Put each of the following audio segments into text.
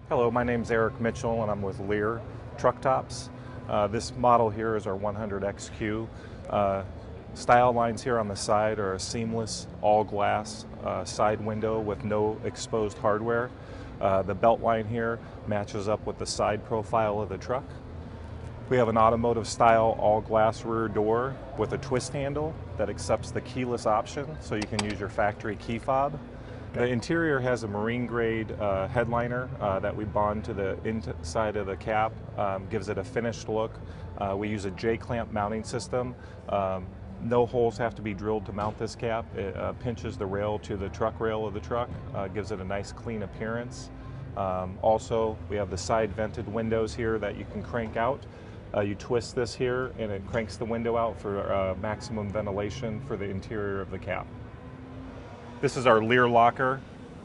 Hello, my name's Eric Mitchell and I'm with Leer Truck Tops. This model here is our 100XQ. Style lines here on the side are a seamless all glass side window with no exposed hardware. The belt line here matches up with the side profile of the truck. We have an automotive style all glass rear door with a twist handle that accepts the keyless option, so you can use your factory key fob. The interior has a marine grade headliner that we bond to the inside of the cap, gives it a finished look. We use a J-clamp mounting system. No holes have to be drilled to mount this cap. It pinches the rail to the truck rail of the truck, gives it a nice clean appearance. Also, we have the side vented windows here that you can crank out. You twist this here and it cranks the window out for maximum ventilation for the interior of the cap. This is our Leer locker.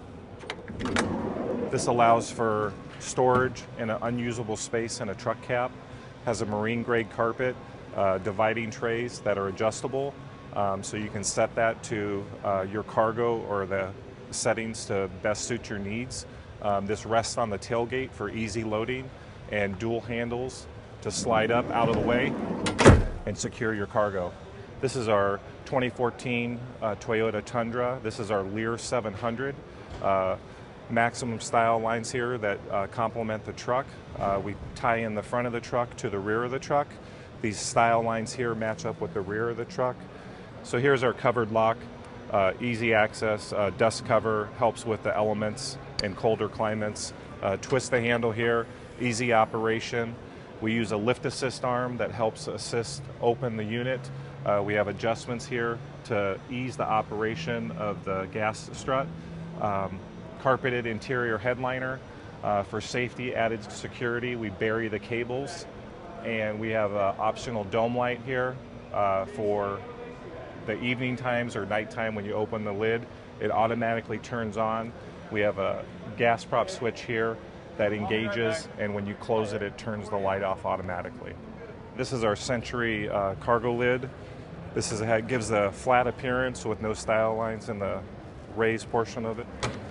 This allows for storage in an unusable space in a truck cap. Has a marine grade carpet, dividing trays that are adjustable, so you can set that to your cargo or the settings to best suit your needs. This rests on the tailgate for easy loading and dual handles to slide up out of the way and secure your cargo. This is our 2014 Toyota Tundra. This is our Leer 700. Maximum style lines here that complement the truck. We tie in the front of the truck to the rear of the truck. These style lines here match up with the rear of the truck. So here's our covered lock. Easy access, dust cover, helps with the elements in colder climates. Twist the handle here, easy operation. We use a lift assist arm that helps assist open the unit. We have adjustments here to ease the operation of the gas strut. Carpeted interior headliner. For safety, added security, we bury the cables. And we have an optional dome light here for the evening times or nighttime. When you open the lid, it automatically turns on. We have a gas prop switch here that engages, and when you close it, it turns the light off automatically. This is our Century cargo lid. This gives a flat appearance with no style lines in the raised portion of it.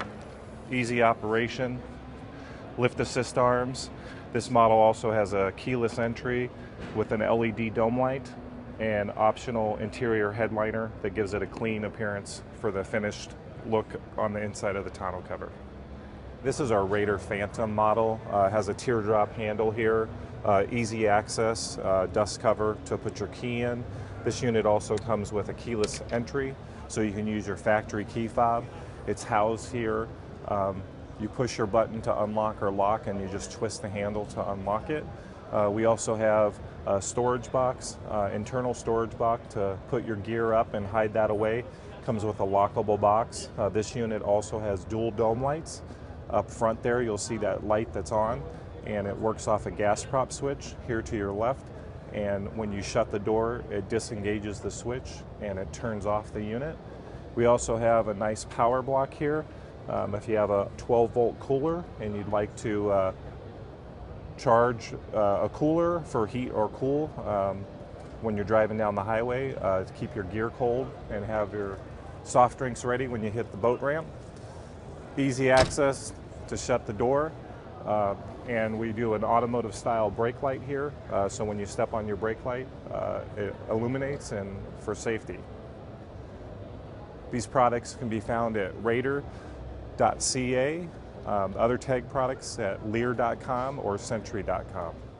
Easy operation. Lift assist arms. This model also has a keyless entry with an LED dome light and optional interior headliner that gives it a clean appearance for the finished look on the inside of the tonneau cover. This is our Raider Phantom model. Has a teardrop handle here, easy access, dust cover to put your key in. This unit also comes with a keyless entry, so you can use your factory key fob. It's housed here. You push your button to unlock or lock, and you just twist the handle to unlock it. We also have a storage box, internal storage box to put your gear up and hide that away. Comes with a lockable box. This unit also has dual dome lights. Up front there, you'll see that light that's on, and it works off a gas prop switch here to your left. And when you shut the door, it disengages the switch and it turns off the unit. We also have a nice power block here. If you have a 12-volt cooler and you'd like to charge a cooler for heat or cool when you're driving down the highway to keep your gear cold and have your soft drinks ready when you hit the boat ramp. Easy access to shut the door, and we do an automotive style brake light here, so when you step on your brake light it illuminates and for safety. These products can be found at Raider.ca, other tag products at Leer.com or Century.com.